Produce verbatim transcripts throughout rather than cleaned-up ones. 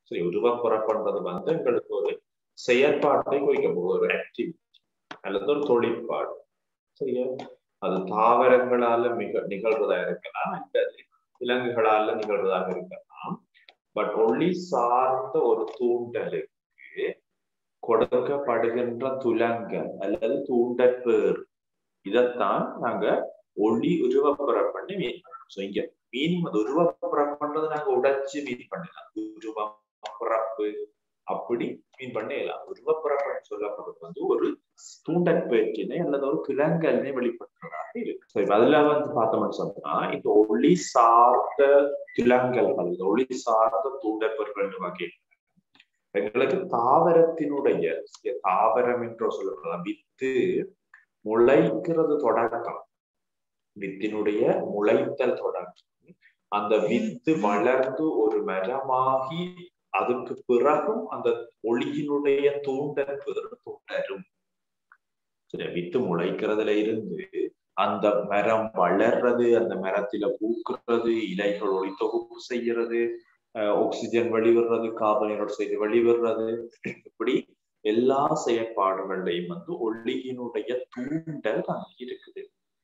சரி, உருவப்புறப்படுறது வந்து எங்களுக்கு ஒரு செயற்பாட்டை குறிக்க போகுது, ஒரு ஆக்டிவிட்டி அல்லது ஒரு தொழிற்பாடு. சரியா? அது தாவரங்களால மிக நிகழ்வதா இருக்கலாம், அல்லது விலங்குகளால நிகழ்வதாக இருக்கலாம். பட் ஒளி சார்ந்த ஒரு தூண்டலுக்கு கொடுக்கப்படுகின்ற துலங்கல் அல்லது தூண்டற்பேர், இதைத்தான் நாங்க ஒளி உருவப்புறப்பண்ணி மீன் பண்ணணும். ஸோ இங்க மீனிங் அது உருவப்புறப்பண்றது நாங்க உடைச்சு மீன் பண்ணலாம். உருவப்புறப்பு அப்படி மீன் பண்ணலாம். உருவப்புறப்பன்னு சொல்லப்படுறது வந்து ஒரு தூண்டற்பேற்றினை அல்லது ஒரு துலங்கலினை வெளிப்படுத்துறதாக இருக்கு. ஸோ இப்ப அதுல வந்து பார்த்தோம்னு சொன்னா இந்த ஒளி சார்ந்த துலங்கல்கள், ஒளி சார்ந்த தூண்டற்பேர்கள் வகை எங்களுக்கு தாவரத்தினுடைய தாவரம் என்றோ சொல்லப்படலாம். வித்து முளைக்கிறது தொடக்கம், வித்தினுடைய முளைத்தல் தொடக்கம், அந்த வித்து வளர்ந்து ஒரு மரமாகி அதுக்கு பிறகும் அந்த ஒளியினுடைய தூண்டல் தொடரும். வித்து முளைக்கிறதுல இருந்து அந்த மரம் வளர்றது, அந்த மரத்தில பூக்குறது, இலைகள் ஒளி தொகுப்பு செய்யறது, ஆக்சிஜன் வெளிவிடுறது, கார்பன் டை ஆக்சைடு வெளிவிடுறது, இப்படி எல்லா செயற்பாடுகளையும் வந்து ஒளியினுடைய தூண்டல் அங்கே இருக்குது.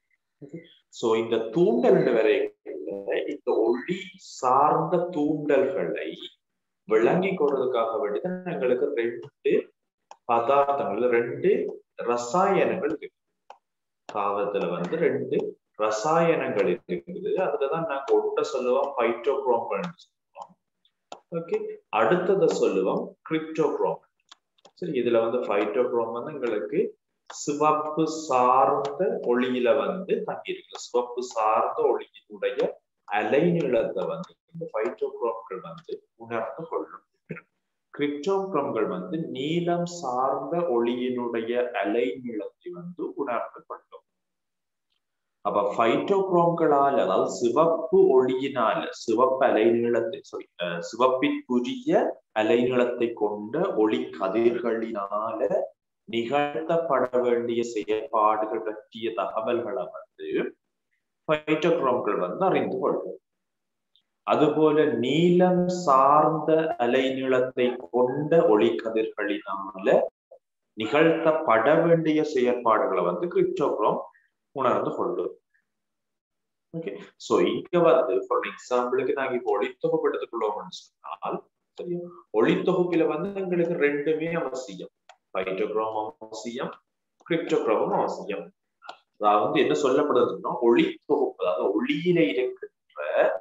சோ இந்த தூண்டல் வரைக்கும் இந்த ஒளி சார்ந்த தூண்டல்களை விளங்கி கொள்றதுக்காக வேண்டிதான் எங்களுக்கு ரெண்டு பதார்த்தங்கள், ரெண்டு ரசாயனங்கள் இருக்கு. தாவரத்துல வந்து ரெண்டு ரசாயனங்கள் இருக்குது. அதுலதான் நாங்க ஒன்றை சொல்லுவோம் பைட்டோக்ரோம்கள் சொல்லுவோம். ஓகே, அடுத்ததை சொல்லுவோம் கிரிப்டோக்ரோம். சரி, இதுல வந்து பைட்டோக்ரோம் வந்து எங்களுக்கு சிவப்பு சார்ந்த ஒளியில வந்து தங்கி இருக்கு. சிவப்பு சார்ந்த ஒளியினுடைய அலைநீளத்தை வந்து இந்த பைட்டோக்ரோம்கள் வந்து உணர்ந்து கொள்ளும். கிரிப்டோக்ரோம்கள் வந்து நீலம் சார்ந்த ஒளியினுடைய அலைநீளத்தை வந்து உணர்ந்து கொள்ளும். அப்ப பைட்டோக்ரோம்களால், அதாவது சிவப்பு ஒளியினால, சிவப்பு அலைநீளத்தை சாரி சிவப்பிற்குரிய அலைநீளத்தை கொண்ட ஒளி கதிர்களினால நிகழ்த்தப்பட வேண்டிய செயற்பாடுகள் பற்றிய தகவல்களை வந்து பைட்டோக்ரோம்கள் வந்து அறிந்து கொள்ளும். அதுபோல நீலம் சார்ந்த அலைநீளத்தை கொண்ட ஒளி கதிர்களினால நிகழ்த்தப்பட வேண்டிய செயற்பாடுகளை வந்து கிரிப்டோக்ரோம் உணர்ந்து கொள்ளும். ஓகே, சோ இங்க வந்து ஃபார் எக்ஸாம்பிளுக்கு நாங்க இப்போ ஒளித்தொகுப்பு எடுத்துக்கொள்வோம்னு சொன்னால், சரியா, ஒளித்தொகுப்பில வந்து எங்களுக்கு ரெண்டுமே அவசியம். பைட்டோக்ரோம் அவசியம், கிரிப்டோக்ரோமும் அவசியம். அதாவது என்ன சொல்லப்படுதுன்னா, ஒளி தொகுப்பு, அதாவது ஒளியில இருக்கின்ற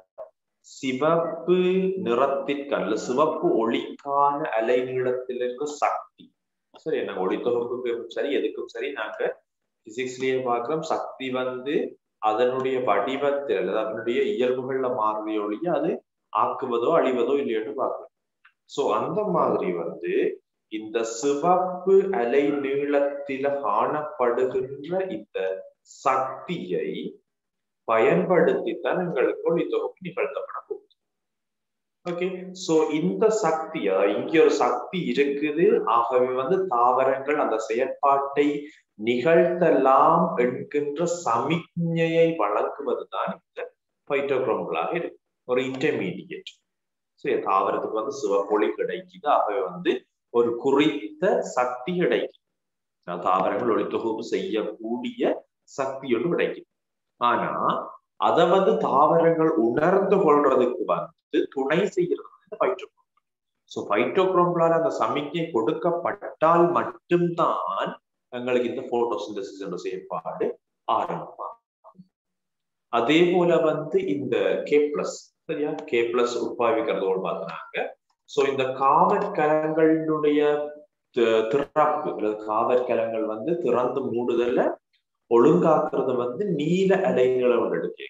சிவப்பு நிறத்திற்கான சிவப்பு ஒளிக்கான அலைநீளத்தில் இருக்க சக்தி. சரி, நாங்க ஒளி தொகுப்புக்கும் சரி எதுக்கும் சரி நாங்க பிசிக்ஸ்லயே பார்க்கிறோம், சக்தி வந்து அதனுடைய வடிவத்தில் அல்லது அதனுடைய இயல்புகள்ல மாறிய ஒளிய அது ஆக்குவதோ அழிவதோ இல்லையோன்னு பார்க்கிறோம். சோ அந்த மாதிரி வந்து இந்த சிவப்பு அலை நீளத்தில காணப்படுகின்ற இந்த சக்தியை பயன்படுத்தித்தான் எங்களுக்கு ஒளி தொகுப்பு நிகழ்த்தப்பட போகுது. ஓகே, சோ இந்த சக்தியா இங்க ஒரு சக்தி இருக்குது, ஆகவே வந்து தாவரங்கள் அந்த செயற்பாட்டை நிகழ்த்தலாம் என்கின்ற சமிக்ஞையை வழங்குவதுதான் இந்த பைட்டோக்ரோம்களாக இருக்கு. ஒரு இன்டர்மீடியேட். சரி, தாவரத்துக்கு வந்து சிவப்பொளி கிடைக்குது, ஆகவே வந்து ஒரு குறித்த சக்தி கிடைக்கும். தாவரங்கள் ஒளி தொகுப்பு செய்யக்கூடிய சக்தி ஒன்று கிடைக்கும். ஆனா அதை வந்து தாவரங்கள் உணர்ந்து கொள்றதுக்கு வந்து துணை செய்கிறது இந்த பைட்டோக்ரோம். சோ பைட்டோக்ரோம்களால் அந்த சமிக்ஞை கொடுக்கப்பட்டால் மட்டும்தான் எங்களுக்கு இந்த போட்டோசிந்தசிஸ் என்ற செயற்பாடு ஆரம்பமாகும். அதே போல வந்து இந்த கே பிளஸ் சரியா கே பிளஸ் உட்பாவிக்கிறதோடு பார்த்தாங்க. சோ இந்த காவற்கலங்களுடைய திறப்பு அல்லது காவற்கலங்கள் வந்து திறந்து மூடுதல்ல ஒழுங்காக்குறது வந்து நீல அலைநீளம் எடுக்க.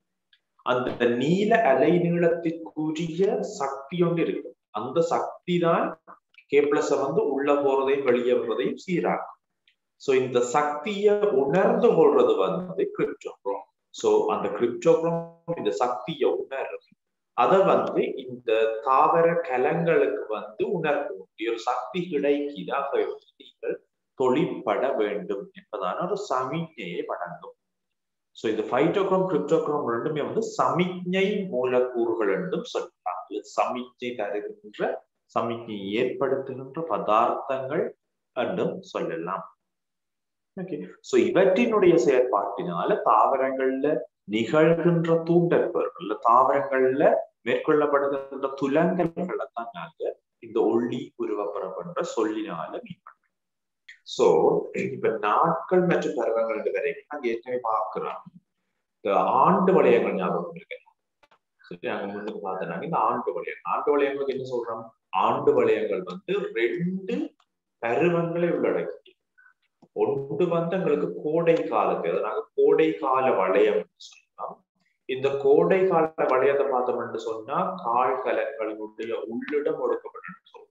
அந்த நீல அலைநீளத்திற்குரிய சக்தி ஒன்று இருக்கு. அந்த சக்தி தான் கே பிளஸ் வந்து உள்ள போறதையும் வெளியே வர்றதையும் சீராகும். சோ இந்த சக்தியை உணர்ந்து கொள்றது வந்து கிரிப்டோக்ரோம். சோ அந்த கிரிப்டோக்ரோம் இந்த சக்தியை உணர்றது, அதை வந்து இந்த தாவர கலங்களுக்கு வந்து உணர்ந்து ஒரு சக்தி கிடைக்கிறதாக நீங்கள் தொழிற்பட வேண்டும் என்பதான ஒரு சமிக்ஞையை வழங்கும். சோ இந்த பைட்டோக்ரோம் கிரிப்டோக்ரோம் ரெண்டுமே வந்து சமிக்ஞை மூலக்கூறுகள் என்றும் சொல்றாங்க. சமிக்ஞை தருகின்ற சமிக்ஞையை ஏற்படுத்துகின்ற பதார்த்தங்கள் என்றும் சொல்லலாம். ஓகே, சோ இவற்றினுடைய செயற்பாட்டினால தாவரங்கள்ல நிகழ்கின்ற தூண்டற்பொருள், தாவரங்கள்ல மேற்கொள்ளப்படுகின்ற துலங்கல்களை தான் நாங்க இந்த ஒளி உருவப்பெறப்படுற சொல்லினால மீன் பண்றோம். சோ இப்ப நாட்கள் மற்றும் பருவங்கள் ரெண்டு வரைக்கும் நாங்க ஏற்கனவே பார்க்கிறோம். இந்த ஆண்டு வளையங்கள் ஞாபகம் இருக்கு. சரி, நாங்க முன்னுக்கு பார்த்தோம்னாங்க இந்த ஆண்டு வளையம். ஆண்டு வளையங்களுக்கு என்ன சொல்றோம்? ஆண்டு வளையங்கள் வந்து ரெண்டு பருவங்களை உள்ளடக்கி ஒன்று வந்து எங்களுக்கு கோடை காலத்து, அதனால கோடை கால வளையம் சொல்லலாம். இந்த கோடை கால வளையத்தை பார்த்தோம்னு சொன்னா கால்கலன்களினுடைய உள்ளிடம் ஒடுக்கப்பட்டு சொல்றோம்.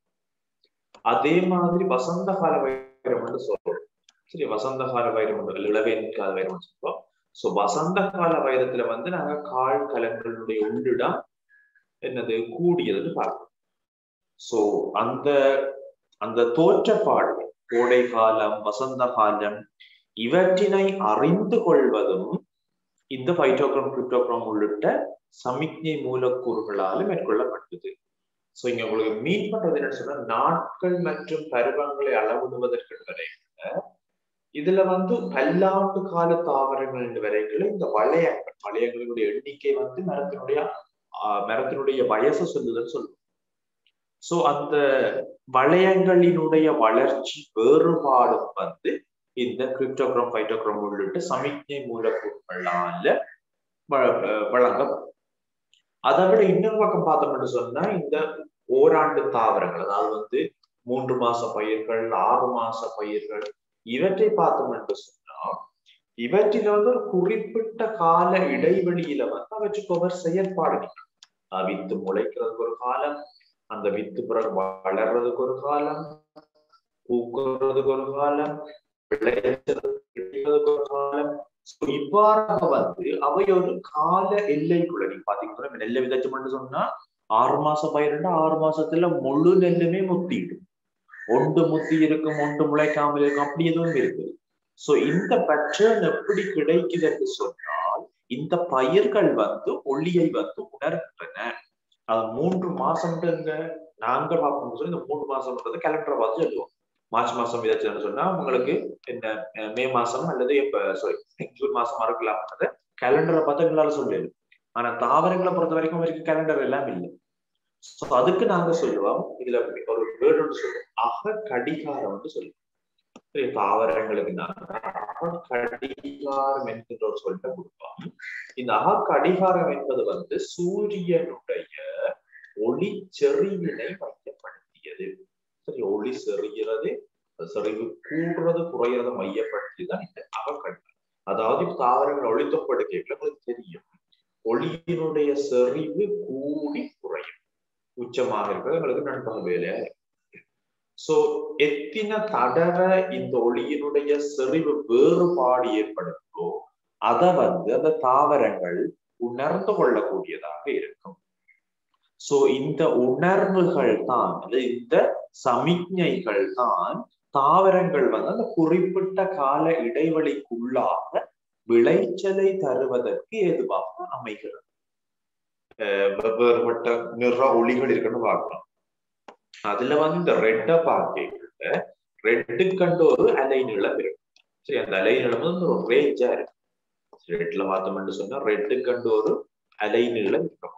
அதே மாதிரி வசந்த கால வைரம் சொல்றோம். சரி, வசந்த கால வைரம் இளவேன் கால வைரம் சொல்றோம். சோ வசந்த கால வைரத்துல வந்து நாங்க கால் கலன்களுடைய உள்ளிடம் என்னது கூடியதுன்னு பார்க்கிறோம். சோ அந்த அந்த தோற்றப்பாடு கோடை காலம், வசந்த காலம் இவற்றினை அறிந்து கொள்வதும் இந்த பைட்டோகிராம், கிரிப்டோகிராம் உள்ளிட்ட சமிக்ஞை மூலக்கூறுகளால மேற்கொள்ளப்பட்டது. சோ இங்க உங்களுக்கு மீன் பண்றது என்னன்னு சொன்னா நாட்கள் மற்றும் பருவங்களை அளவிடுவதற்கு வரைக்கும் இதுல வந்து பல்லாண்டு கால தாவரங்கள் என்று வரைக்கும் இந்த வளையங்கள் வளையங்களுடைய எண்ணிக்கை வந்து மரத்தினுடைய ஆஹ் மரத்தினுடைய வயசு சொல்லுதல் சொல்லுவோம். சோ அந்த வளையங்களினுடைய வளர்ச்சி வேறுபாடும் வந்து இந்த கிரிப்டோகிராம், பைட்டோகிராம் உள்ளிட்ட சமிக்ஞை மூலக்கூறுகளால வழங்கப்படும். அதை விட இன்னொரு பக்கம் பார்த்தோம்னு சொன்னா இந்த ஓராண்டு தாவரங்கள், அதாவது வந்து மூன்று மாச பயிர்கள், ஆறு மாச பயிர்கள் இவற்றை பார்த்தோம்னு சொன்னா இவற்றில வந்து ஒரு குறிப்பிட்ட கால இடைவெளியில வந்து அவற்றுக்கு ஒரு செயற்பாடு நிகழும். வித்து முளைக்கிறதுக்கு ஒரு காலம், அந்த வித்து பிறகு வளர்றதுக்கு ஒரு காலம், பூக்குறதுக்கு ஒரு காலம், விளைச்சதுக்கு ஒரு காலம். இவ்வாறாக வந்து அவை ஒரு கால எல்லைக்குள்ள நீங்க பாத்தீங்கன்னா நெல்லை விதைச்சோம்னு சொன்னா ஆறு மாசம் பயிரிட்டு ஆறு மாசத்துல முழு நெல்லுமே முத்திடும். ஒன்று முத்தி இருக்கும், ஒன்று முளைக்காமல் இருக்கும், அப்படி எதுவும் இருக்குது. சோ இந்த பட்டன் எப்படி கிடைக்குது என்று சொன்னால் இந்த பயிர்கள் வந்து ஒளியை வந்து உணர்கின்றன. அது மூன்று மாசம் நாங்க பார்க்கணும் சொல்லி இந்த மூன்று மாசம்ன்றது கேலண்டரை பார்த்து சொல்லுவோம். மார்ச் மாசம் விதைச்சதுன்னு சொன்னா உங்களுக்கு என்ன மே மாசம் அல்லது இப்ப சாரி ஜூன் மாசம் மறக்கலாம்ன்றத கேலண்டரை பார்த்து எங்களால சொல்லிடு. ஆனா தாவரங்களை பொறுத்த வரைக்கும் வரைக்கும் கேலண்டர் எல்லாம் இல்லை. சோ அதுக்கு நாங்க சொல்லுவோம், இதுல ஒரு வேர்டு சொல்லுவோம், அக கடிகாரம் வந்து சொல்லுவோம். தாவரங்களுக்கு நாங்க அக கடிகாரம் என்கின்ற ஒரு சொல்லிட்ட கொடுப்போம். இந்த அக கடிகாரம் என்பது வந்து சூரியனுடைய ஒளி செறிவினை மையப்படுத்தியது. சரி, ஒளி செறிகிறது, செறிவு கூடுறது குறையறதை மையப்படுத்தி தான் இந்த அகக்கடிகாரம். அதாவது தாவரங்கள் ஒளித்தப்படுகைகள் உங்களுக்கு தெரியும், ஒளியினுடைய செறிவு கூடி குறையும். உச்சமாக இருக்கிறது எங்களுக்கு நண்பக வேலையா இருக்கு. சோ எத்தனை தடவை இந்த ஒளியினுடைய செறிவு வேறுபாடு ஏற்படுத்தோ அதை வந்து அந்த தாவரங்கள் உணர்ந்து கொள்ளக்கூடியதாக இருக்கும். சோ இந்த உணர்வுகள் தான், இந்த சமிக்ஞைகள் தான் தாவரங்கள் வந்து அந்த குறிப்பிட்ட கால இடைவெளிக்குள்ளாக விளைச்சலை தருவதற்கு ஏதுவாக அமைகிறது. வேறுபட்ட நிற ஒளிகள் இருக்குன்னு பார்க்கலாம். அதுல வந்து இந்த ரெட்டை பார்க்க ரெட்டு கண்டு ஒரு அலை நீளம் இருக்கும். சரி, அந்த அலை நீளம் வந்து ஒரு ரேஞ்சா இருக்கு. ரெட்ல பார்த்தோம்னு சொன்னா ரெட்டு கண்டு ஒரு அலை நீளம் இருக்கும்.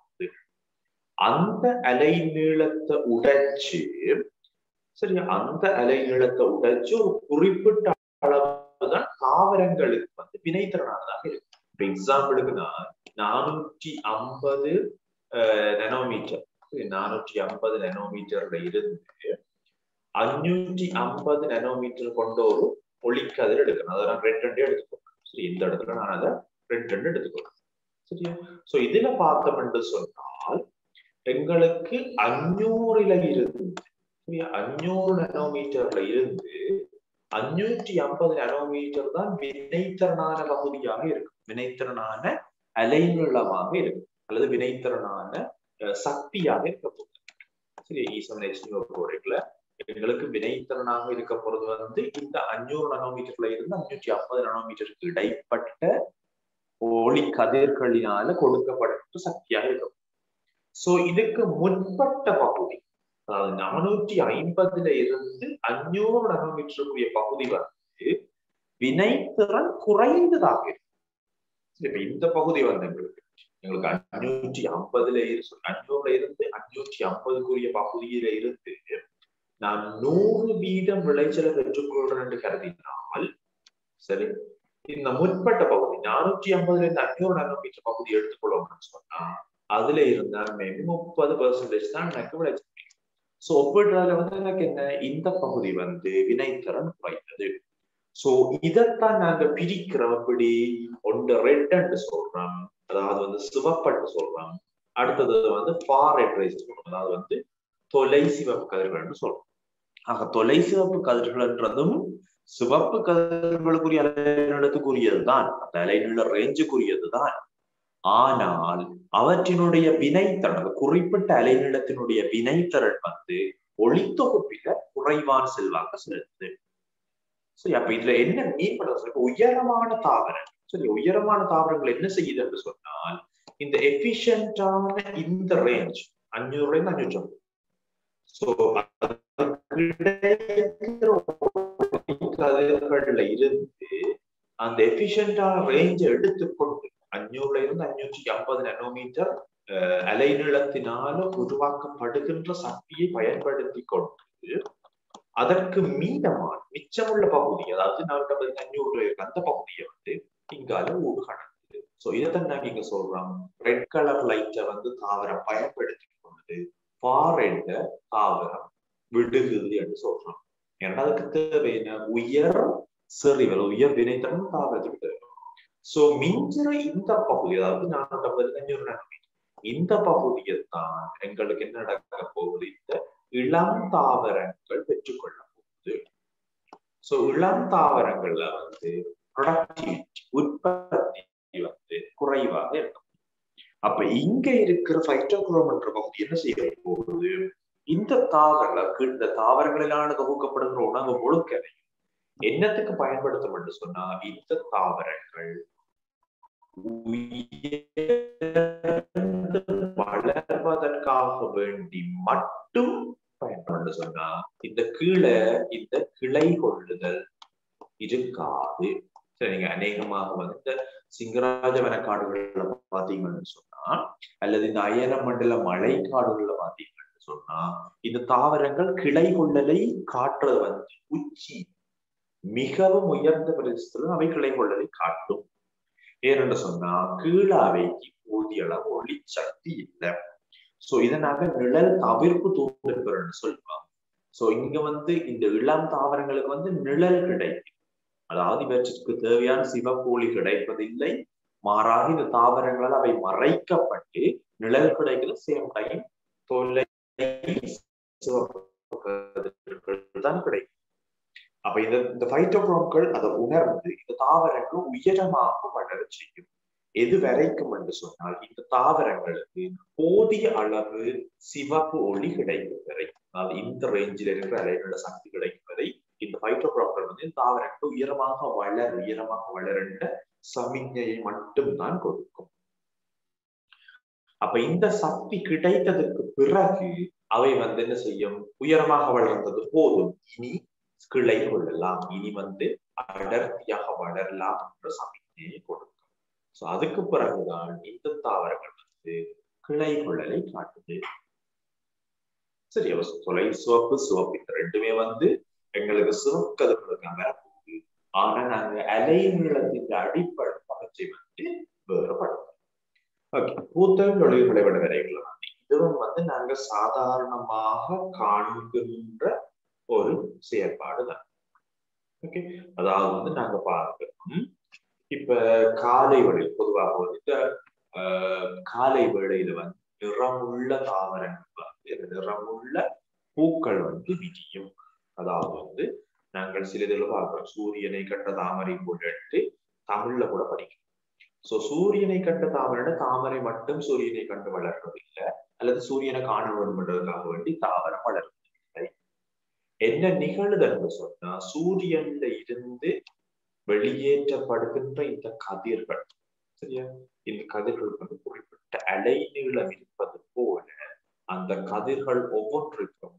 அந்த அலை நீளத்தை உடைச்சு சரி அந்த அலை நீளத்தை உடைச்சு ஒரு குறிப்பிட்ட அளவுதான் தாவரங்களுக்கு வந்து வினைத்திறனானதாக இருக்கு. இப்ப எக்ஸாம்பிளுக்கு நான் நானூற்றி ஐம்பது நெனோமீட்டர் நானூற்றி ஐம்பது நெனோமீட்டர்ல இருந்து அஞ்சூற்றி ஐம்பது நெனோமீட்டர் கொண்ட ஒரு ஒளிக்கதிர் எடுக்கணும். அதை நான் ரெண்டு ரெண்டு எடுத்துக்கோங்க. சரி, இந்த இடத்துல நான் அதை ரெண்டு ரெண்டு எடுத்துக்கோங்க. சரியா? சோ இதுல பார்த்தோம் என்று சொன்னால் எங்களுக்கு அஞ்சூறுல இருந்து அஞ்சூறு நெனோமீட்டர்ல இருந்து அஞ்சூற்றி ஐம்பது நெனோமீட்டர் தான் வினைத்திறனான பகுதியாக இருக்கும். வினைத்திறனான அலைநீளமாக இருக்கும் அல்லது வினைத்திறனான சக்தியாக இருக்க போகுது. சரி, ஈசம்ல எங்களுக்கு வினைத்திறனாக இருக்க போறது வந்து இந்த அஞ்சூறு நெனோமீட்டர்ல இருந்து அஞ்சூற்றி ஐம்பது நெனோமீட்டருக்கு இடைப்பட்ட ஒளி கதிர்களினால கொடுக்கப்பட்ட சக்தியாக இருக்கும். சோ இதுக்கு முற்பட்ட பகுதி அதாவது நானூற்றி ஐம்பதுல இருந்து அஞ்சூறு நானோமீட்டருக்குரிய பகுதி வந்து வினைத்திறன் குறைந்ததாக இருக்கு. இப்ப இந்த பகுதி வந்து எங்களுக்கு எங்களுக்கு அஞ்சூற்றி ஐம்பதுல இருந்து அஞ்சூறுல இருந்து அஞ்சூற்றி ஐம்பதுக்குரிய பகுதியில இருந்து நான் நூறு வீதம் விளைச்சலை பெற்றுக்கொள்றேன் என்று கருதினால் சரி, இந்த முற்பட்ட பகுதி நானூற்றி ஐம்பதுல இருந்து அஞ்சூறு நானோமீட்டர் பகுதி எடுத்துக்கொள்ளணும்னு சொன்னா அதுல இருந்தா மேபி முப்பது பெர்சன்டேஜ் தான் எனக்கு விளைச்சல். சோ ஒப்பிடுறதுல வந்து எனக்கு என்ன, இந்த பகுதி வந்து வினைத்திறன் குறைந்தது. சோ இதைத்தான் நாங்க பிரிக்கிறோம். அப்படி ஒன்று ரெட் என்று சொல்றோம், அதாவது வந்து சிவப்பட்டு சொல்றோம். அடுத்தது வந்து ஃபார் ரெட் ரைஸ் சொல்றோம், அதாவது வந்து தொலை சிவப்பு கதிர்கள் என்று சொல்றோம். ஆக தொலை சிவப்பு கதிர்கள்ன்றதும் சிவப்பு கதிர்களுக்குரிய அலைநீளத்துக்குரியதுதான், அந்த அலைநீள ரேஞ்சுக்குரியதுதான். ஆனால் அவற்றினுடைய வினைத்திறன், குறிப்பிட்ட அலைநீளத்தினுடைய வினைத்திறன் வந்து ஒளித்தொகுப்பில குறைவான செல்வாக்கு செலுத்துது. சரி, அப்ப இதுல என்ன மீன் பண்ண சொல்லி உயரமான தாவரம், சரி உயரமான தாவரங்கள் என்ன செய்யுது என்று சொன்னால் இந்த எஃபிஷியன்டான இந்த ரேஞ்ச் அஞ்சூறுல இருந்து அஞ்சூற்றி ஐம்பது, சோ கதிர்கள்ல இருந்து அந்த எஃபிஷியன்டான ரேஞ்சை எடுத்துக்கொண்டு அஞ்சூறுல இருந்து அஞ்சூற்றி ஐம்பது நானோமீட்டர் அலைநீளத்தினால உருவாக்கப்படுகின்ற சக்தியை பயன்படுத்தி கொண்டு அதற்கு மீதமான மிச்சமுள்ள பகுதி, அதாவது நானூற்றி அஞ்சூறுல இருக்க அந்த பகுதியை வந்து இங்கால ஊடுகடக்குது. சோ இதைத்தான் நாங்க இங்க சொல்றோம், ரெட் கலர் லைட்டை வந்து தாவரம் பயன்படுத்தி கொண்டு ஃபார் ரெட்ட தாவரம் விடுகுது என்று சொல்றோம். ஏன்னா அதுக்கு தேவையான உயர் செறிவல், உயர் வினைத்திறன் தாவரத்துக்கு தேவை. சோ மிஞ்சிற இந்த பகுதி, அதாவது நானூற்றி ஐம்பது அஞ்சூறு நானோமீட்டர், இந்த பகுதியை தான் எங்களுக்கு என்ன நடக்க போகுது, இந்த இளம் தாவரங்கள் பெற்றுக்கொள்ள போகுது. சோ இளம் தாவரங்கள்ல வந்து ப்ரொடக்டிவிட்டி, உற்பத்தி வந்து குறைவாக இருக்கும். அப்ப இங்க இருக்கிற பைட்டோகுரோம் என்ற பகுதி என்ன செய்ய போகுது, இந்த தாவரங்களுக்கு இந்த தாவரங்களிலான தொகுக்கப்படுகிற உணவு முழுக்கதை என்னத்துக்கு பயன்படுத்தும் என்று சொன்னா இந்த தாவரங்கள் வளர்வதற்காக வேண்டி மட்டும் பயன்படுத்த சொன்னா இந்த கீழே இந்த கிளை கொள்ளுதல் இருக்காது. சரிங்க, அநேகமாக வந்து இந்த சிங்கராஜ வனக்காடுகள்ல பாத்தீங்கன்னு சொன்னா அல்லது இந்த அயன மண்டல மழை காடுகள்ல பாத்தீங்கன்னு சொன்னா இந்த தாவரங்கள் கிளை கொள்ளலை காட்டுறது வந்து உச்சி மிகவும் உயர்ந்த பிரதேசத்துல அவை கிளை கொள்ளலை காட்டும். ஏனென்று சொன்னா கீழாவைக்கு போதிய அளவு ஒளி சக்தி இல்லை. சோ இதனால நிழல் தவிர்ப்பு தூண்டுகிறன்னு சொல்லுவாங்க. சோ இங்க வந்து இந்த இளம் தாவரங்களுக்கு வந்து நிழல் கிடைக்கும், அதாவது இவற்றுக்கு தேவையான சிவப்பொளி கிடைப்பதில்லை, மாறாக இந்த தாவரங்களால் அவை மறைக்கப்பட்டு நிழல் கிடைக்கிற சேம் டைம் தொலை தான் கிடைக்கும். அப்ப இந்த இந்த பைட்டோகுரோம்கள் அதை உணர்ந்து இந்த தாவரங்கள் உயரமாக வளர செய்யும். எது வரைக்கும் என்று சொன்னால் இந்த தாவரங்களுக்கு போதிய அளவு சிவப்பு ஒளி கிடைக்கும் வரை, அதாவது இந்த ரேஞ்சில் இருக்கிற அலைநீள சக்தி கிடைக்கும் வரை இந்த பைட்டோகுரோம்கள் வந்து தாவரங்கள் உயரமாக வளர உயரமாக வளர்ந்த சமிக்ஞையை மட்டும்தான் கொடுக்கும். அப்ப இந்த சக்தி கிடைத்ததுக்கு பிறகு அவை வந்து என்ன செய்யும், உயரமாக வளர்ந்தது போதும், இனி கிளை கொள்ளலாம், இனி வந்து அடர்த்தியாக வளரலாம் என்ற சமிக்ஞையை கொடுக்கும். சோ அதுக்கு பிறகுதான் இந்த தாவரங்கள் வந்து கிளை கொள்ளலை காட்டுது. சரி, தொலை சிவப்பு சிவப்பு இந்த ரெண்டுமே வந்து எங்களுக்கு சிவக்கதிர்களுக்கு வரப்போகுது. ஆனா நாங்க அலைநீளத்தின் அடிப்படை பகச்சை வந்து வேறுபடுத்தோம். ஓகே, பூத்தல் நொழிவுகளை விட வரைகளை வந்து இதுவும் வந்து நாங்க சாதாரணமாக காண்கின்ற ஒரு செயற்பாடுதான். ஓகே, அதாவது வந்து நாங்க பார்க்கிறோம் இப்ப காலை வேளையில் பொதுவாக வந்து ஆஹ் காலை வேளையில வந்து நிறமுள்ள தாவரங்கள் வந்து நிறமுள்ள பூக்கள் வந்து விரியும். அதாவது வந்து நாங்கள் சிறிதில் பார்க்கிறோம், சூரியனை கண்ட தாமரை போட்டு தமிழ்ல கூட படிக்கிறோம். சோ சூரியனை கண்ட தாமரை, தாமரை மட்டும் சூரியனை கண்டு வளர்றது இல்லை, அல்லது சூரியனை காண வேண்டும் என்றதுக்காக வேண்டி தாவரம் வளர்றது இல்லை. என்ன நிகழுது என்று சொன்னா சூரியன்ல இருந்து வெளியேற்றப்படுகின்ற இந்த கதிர்கள், சரியா, இந்த கதிர்களுக்கு வந்து குறிப்பிட்ட அலைநீளம் இருப்பது போல அந்த கதிர்கள் ஒவ்வொன்றுக்கும்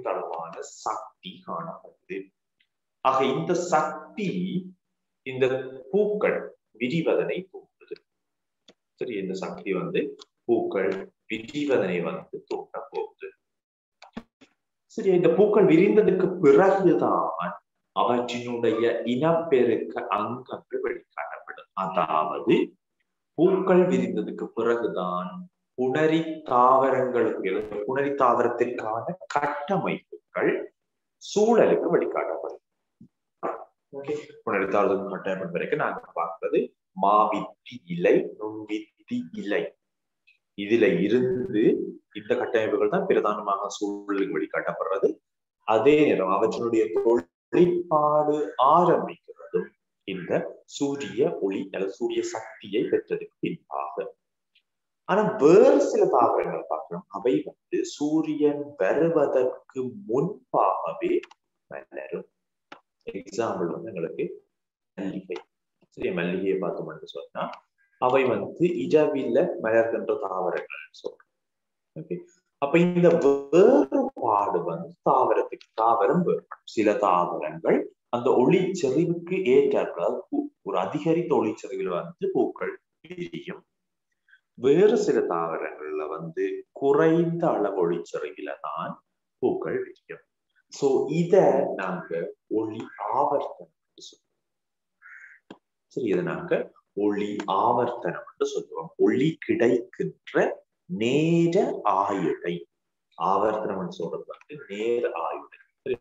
அளவான சக்தி காணப்படுது. ஆக இந்த சக்தி இந்த பூக்கள் விரிவதனை தூண்டுது. சரி, இந்த சக்தி வந்து பூக்கள் விரிவதனை வந்து தூண்ட போகுது. சரி, இந்த பூக்கள் விரிந்ததுக்கு பிறகுதான் அவற்றினுடைய இனப்பெருக்க அங்கங்கள் வெளிக்காட்டப்படும். அதாவது பூக்கள் விரிந்ததுக்கு பிறகுதான் புணரி தாவரங்களுக்கு புணரி தாவரத்திற்கான கட்டமைப்புகள் சூழலுக்கு வெளிக்காட்டப்படும். புணரி தாவரத்துக்கு கட்டமைப்பு வரைக்கும் நாங்க பார்க்கிறது மாவித்தி இலை, நுண்வித்தி இலை, இதுல இருந்து இந்த கட்டமைப்புகள் தான் பிரதானமாக சூழலுக்கு வெளிக்காட்டப்படுறது. அதே நேரம் அவற்றினுடைய தொழிற்பாடு ஆரம்பிக்கிறதும் இந்த சூரிய ஒளி அல்லது சூரிய சக்தியை பெற்றதுக்கு பின்பாக. ஆனா வேறு சில தாவரங்கள் பார்க்கிறோம், அவை வந்து சூரியன் வருவதற்கு முன்பாகவே மலரும். எக்ஸாம்பிள் வந்து எங்களுக்கு மல்லிகை. சரி, மல்லிகையை பார்த்தோம்னு சொன்னா அவை வந்து இரவில மலர்கின்ற தாவரங்கள் சொல்றோம். ஓகே, அப்ப இந்த வேறுபாடு வந்து தாவரத்துக்கு தாவரம் வேறுபடும். சில தாவரங்கள் அந்த ஒளிச்செறிவுக்கு ஏற்றார்கள், ஒரு அதிகரித்த ஒளிச்செறிவில் வந்து பூக்கள் விரியும். வேறு சில தாவரங்கள்ல வந்து குறைந்த அளவு ஒளிச்செறிவில தான் பூக்கள் விரியும். சோ இத நாங்க ஒளி ஆவர்த்தனம் சொல்லுவோம். சரி, இதை நாங்க ஒளி ஆவர்த்தனம் என்று சொல்லுவோம். ஒளி கிடைக்கின்ற நேர ஆயுளை ஆவர்த்தனம் சொல்றது வந்து நேர ஆயுளை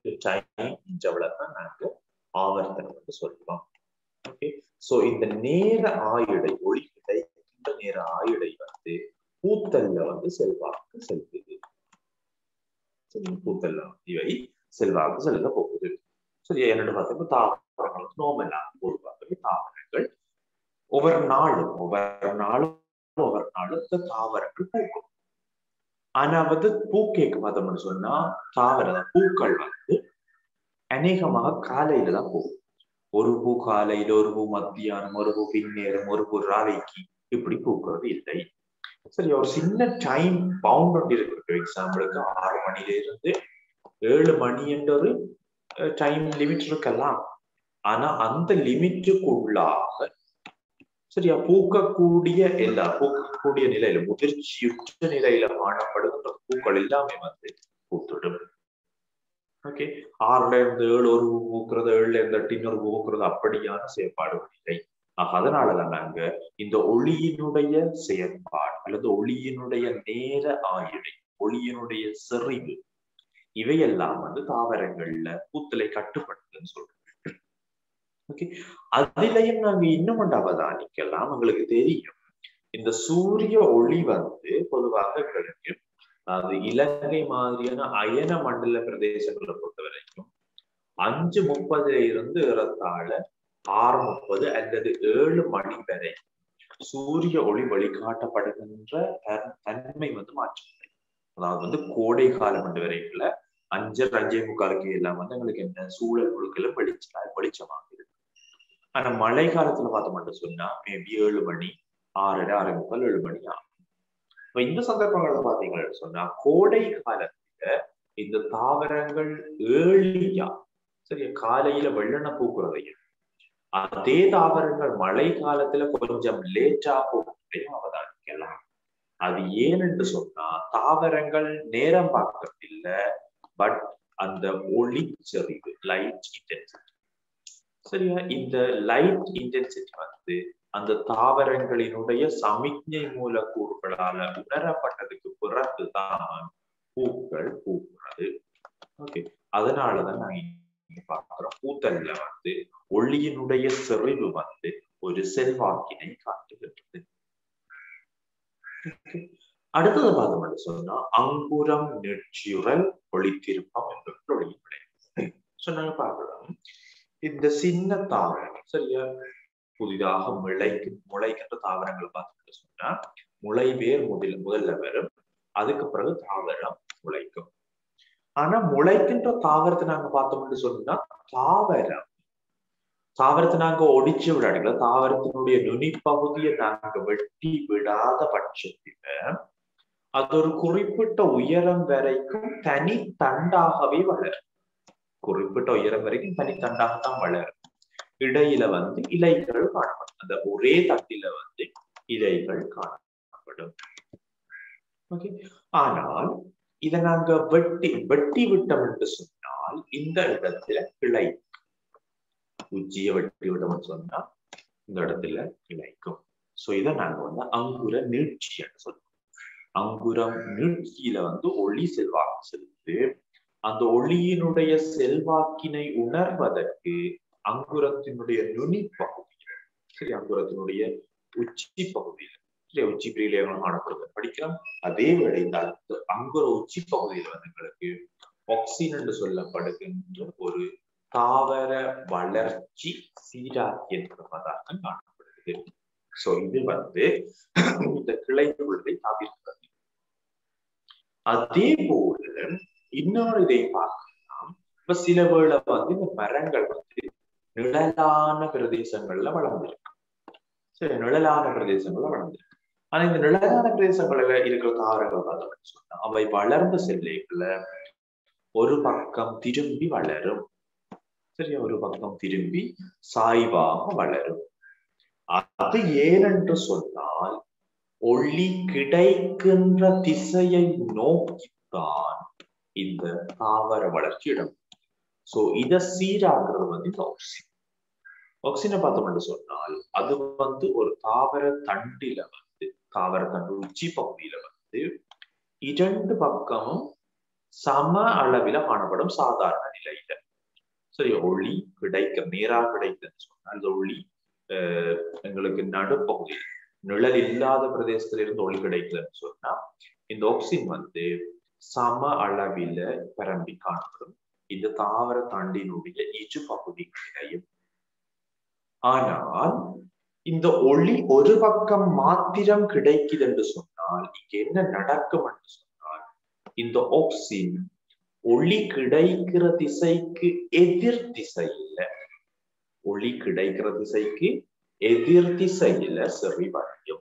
நாங்க ஆவர்த்தனம் என்று சொல்லுவோம். ஓகே, சோ இந்த நேர ஆயுளை ஒளி கிடைக்கின்ற நேர ஆயுளை வந்து பூத்தல்ல வந்து செல்வாக்கு செலுத்துது. சரி, பூத்தல்ல இவை செல்வாக்கு செலுத்த போகுது. சரி, என்னோட பார்த்தோம் தாவரங்கள் நோமலா பொதுவாகவே தாவரங்கள் ஒவ்வொரு நாளும் ஒவ்வொரு நாளும் ஒவ்வொரு நாளும் தாவரங்கள் பூக்கும். ஆனா வந்து பூக்கேக்கு பார்த்தோம்னு சொன்னா தாவர பூக்கள் வந்து அநேகமாக காலையில தான் போகும். ஒரு பூ காலையில, ஒரு பூ மத்தியானம், ஒரு பூ பின்னேரம், ஒரு பூ ராவைக்கு, இப்படி பூக்கிறது இல்லை. சரி, ஒரு சின்ன டைம் பவுண்ட் ஒன்று இருக்கு. எக்ஸாம்பிளுக்கு ஆறு மணில இருந்து ஏழு மணி என்ற ஒரு டைம் லிமிட் இருக்கலாம். ஆனா அந்த லிமிட்டுக்குள்ளாக சரியா பூக்கக்கூடிய எல்லா பூக்கக்கூடிய நிலையில முதிர்ச்சியுற்ற நிலையில காணப்படுகின்ற பூக்கள் எல்லாமே வந்து பூத்துடும். ஓகே, ஆறுல இருந்து ஏழு ஒரு பூ பூக்குறது, ஏழுல இருந்து எட்டு இன்னொரு பூ பூக்குறது, அப்படியான செயற்பாடுகள் இல்லை. அதனாலதான் நாங்க இந்த ஒளியினுடைய செயற்பாடு அல்லது ஒளியினுடைய நேர ஆயுளை, ஒளியினுடைய செறிவு, இவையெல்லாம் வந்து தாவரங்கள்ல பூத்தலை கட்டுப்படுத்துன்னு சொல்றோம். ஓகே, அதிலையும் நாங்க இன்னும் ஒன்று அவதானிக்கலாம். உங்களுக்கு தெரியும், இந்த சூரிய ஒளி வந்து பொதுவாக எங்களுக்கு அது இலங்கை மாதிரியான அயன மண்டல பிரதேசங்களை பொறுத்த வரைக்கும் அஞ்சு முப்பதுல இருந்து ஏறத்தாழ ஆறு முப்பது அல்லது ஏழு மணி வரை சூரிய ஒளி வழிகாட்டப்படுகின்ற தன்மை வந்து மாற்றப்படும். அதாவது வந்து கோடை காலம் என்று வரைக்குள்ள அஞ்சு அஞ்சே முக்காலுக்கு எல்லாம் வந்து எங்களுக்கு என்ன சூழல் முழுக்களும் வெளிச்ச வெளிச்சமாக இருக்கு. ஆனா மழை காலத்துல பார்த்தோம்னு சொன்னா மேபி ஏழு மணி ஆறரை ஆறு முக்கால் ஏழு மணி ஆகும். இப்ப இந்த சந்தர்ப்பங்களை பாத்தீங்கன்னு சொன்னா கோடை காலத்துல இந்த தாவரங்கள் ஏழியா சரியா காலையில வெள்ளன பூக்குறதையும், அதே தாவரங்கள் மழை காலத்துல கொஞ்சம் லேட்டா பூக்குறதையும் அவதானிக்கலாம். அது ஏனென்று சொன்னா தாவரங்கள் நேரம் பார்க்கறது இல்லை, பட் அந்த ஒளிச்செறிவு லைட் இன்டென்சிட்டி சரியா, இந்த லைட் இன்டென்சிட்டி வந்து அந்த தாவரங்களினுடைய சமிக்ஞை மூலக்கூறுகளால உணரப்பட்டதுக்கு பிறகுதான் பூக்கள் பூக்குறது. ஓகே, அதனாலதான் நாங்க இங்க பார்க்கிறோம் பூத்தல்ல வந்து ஒளியினுடைய செறிவு வந்து ஒரு செல்வாக்கினை காட்டுகிறது. அடுத்தது பார்த்தோம்னு சொன்னா அங்குரம் நெற்றியுறல் ஒளித்திருப்பம் என்ற ஒளியின் விளைவு சொன்னாங்க. பார்க்கலாம், இந்த சின்ன தாவரங்கள் சரியா புதிதாக முளைக்கு முளைக்கின்ற தாவரங்கள் பார்த்தோம்னு சொன்னா முளை வேர் முதல் முதல்ல வரும், அதுக்கு பிறகு தாவரம் முளைக்கும். ஆனா முளைக்கின்ற தாவரத்தை நாங்க பார்த்தோம்னு சொன்னா தாவரம் தாவரத்தை நாங்க ஒடிச்சு விடாடுங்களா, தாவரத்தினுடைய நுனி பகுதியை நாங்க வெட்டி விடாத பட்சத்துல அது ஒரு குறிப்பிட்ட உயரம் வரைக்கும் தனி தண்டாகவே வளரும். குறிப்பிட்ட உயரம் வரைக்கும் தனி தண்டாகத்தான் வளரும். இடையில வந்து இலைகள் காணப்படும். அந்த ஒரே தட்டில வந்து இலைகள் காணப்படும். ஓகே. ஆனால் இதை நாங்க வெட்டி வெட்டி விட்டோம் என்று சொன்னால் இந்த இடத்துல கிளை, உச்சியை வெட்டி விட்டோம்னு சொன்னா இந்த இடத்துல கிளைக்கும். சோ இதை நாங்க வந்து அங்குர நீட்சி என்று சொல்லுவோம். அங்குரம் நீட்சியில வந்து ஒளி செல்வாக்கு செலுத்து. அந்த ஒளியினுடைய செல்வாக்கினை உணர்வதற்கு அங்குரத்தினுடைய நுனி பகுதியில, சரி, அங்குரத்தினுடைய உச்சி பகுதியில, சரி, உச்சி பிரியில காணப்படுவது படிக்கலாம். அதே வேளை இந்த அங்குர உச்சி பகுதியில வந்து எங்களுக்கு ஆக்சின் என்று சொல்லப்படுகின்ற ஒரு தாவர வளர்ச்சி சீராக்கி என்ற பதார்த்தம் காணப்படுகிறது. சோ இது வந்து இந்த கிளை பொருளை தவிர்க்கிறது. அதே போல இன்னொரு இதை பார்க்கலாம். இப்ப சில வேளை வந்து இந்த மரங்கள் வந்து நிழலான பிரதேசங்கள்ல வளர்ந்துருக்கு. சரி, நிழலான பிரதேசங்கள்ல வளர்ந்துருக்கு. ஆனா இந்த நிழலான பிரதேசங்கள்ல இருக்கிற தாவரங்கள் பார்த்தோம்னு சொன்னா அவை வளர்ந்த செல்லைக்குள்ள ஒரு பக்கம் திரும்பி வளரும். சரியா, ஒரு பக்கம் திரும்பி சாய்வாக வளரும். அது ஏனென்று சொன்னால் ஒளி கிடைக்கின்ற திசையை நோக்கித்தான் இந்த தாவர வளர்ச்சி இடம். சோ இத சீராகிறது வந்து இந்த ஆக்சின். ஆக்சினை பார்த்தோம்னு சொன்னால் அது வந்து ஒரு தாவர தண்டில வந்து தாவர தண்டு உச்சி பகுதியில வந்து இரண்டு பக்கமும் சம அளவில காணப்படும் சாதாரண நிலையில. சரி, ஒளி கிடைக்க நேரா கிடைக்குதுன்னு சொன்னா அந்த ஒளி அஹ் எங்களுக்கு நடுப்பகுதி நிழல் இல்லாத பிரதேசத்துல இருந்து ஒளி கிடைக்குதுன்னு சொன்னா இந்த ஆக்சின் வந்து சம அளவில பரம்பி காணப்படும் இந்த தாவர தண்டினுடைய இரு பகுதிகளையும். ஆனால் இந்த ஒளி ஒரு பக்கம் மாத்திரம் கிடைக்குது என்று சொன்னால் இங்க என்ன நடக்கும் என்று சொன்னால் இந்த ஆக்சின் ஒளி கிடைக்கிற திசைக்கு எதிர் திசையில ஒளி கிடைக்கிற திசைக்கு எதிர் திசையில செறிவடையும்.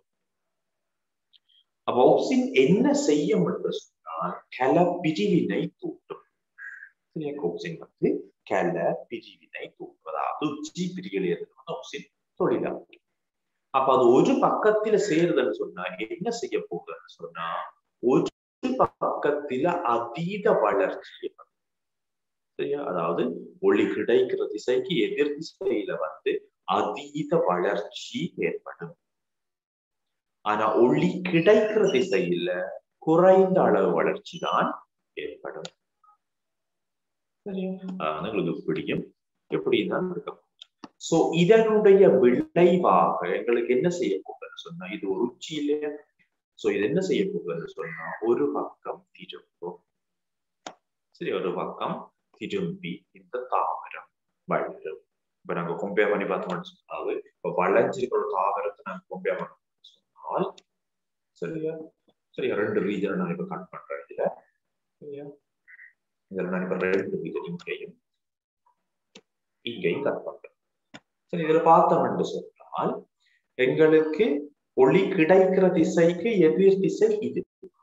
அப்ப ஆக்சின் என்ன செய்யும் என்று சொன்னால் கல பிரிவினை தூண்டும். ஆக்சின் வந்து கல பிரிவினை தூண்டுவதாவது உச்சி பிரிவில் இருந்து ஆக்சின் தொழிலாகும். அப்ப அது ஒரு பக்கத்துல சேருதுன்னு சொன்னா என்ன செய்ய போகுதுன்னு சொன்னா ஒரு பக்கத்துல அதீத வளர்ச்சி, சரியா, அதாவது ஒளி கிடைக்கிற திசைக்கு எதிர் திசையில வந்து அதீத வளர்ச்சி ஏற்படும். ஆனா ஒளி கிடைக்கிற திசையில குறைந்த அளவு வளர்ச்சி தான் ஏற்படும். சரியா, உங்களுக்கு பிடிக்கும் எப்படிதான் இருக்கும். சோ இதனுடைய விளைவாக எங்களுக்கு என்ன செய்ய போகுதுன்னு சொன்னா இது ஒரு உச்சி இல்லையா. சோ இது என்ன செய்ய போகுதுன்னு சொன்னா ஒரு பக்கம் திரும்பும். சரி, ஒரு பக்கம் திரும்பி இந்த தாவரம் வளரும். இப்ப நாங்க கம்பேர் பண்ணி பார்த்தோம்னு சொன்னாது இப்ப வளர்ச்சிருக்கிற ஒரு தாவரத்தை நாங்க கம்பேர் பண்ணோம்னு சொன்னால் சரியா, சரியா, ரெண்டு ரீஜனை நான் இப்ப கட் பண்றேன். இதுல சரியா, இதுல நான் இப்ப ரெண்டு ரீஜன் இங்கேயும் இங்கேயும் கட் பண்றேன். சரி, இதுல பார்த்தோம் என்று சொன்னால் எங்களுக்கு ஒளி கிடைக்கிற திசைக்கு எதிர் திசை இது,